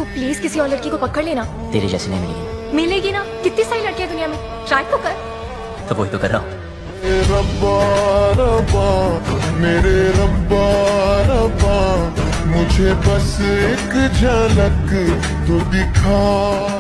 Please किसी और लड़की को पकड़ लेना। तेरे जैसे नहीं मिलेगी। मिलेगी ना, कितनी सारी लड़कियां दुनिया में, ट्राई तो कर। तो वही तो कर रहा हूँ। रब्बा रब्बा मेरे रब्बा रब्बा, मुझे बस एक झलक तो दिखा।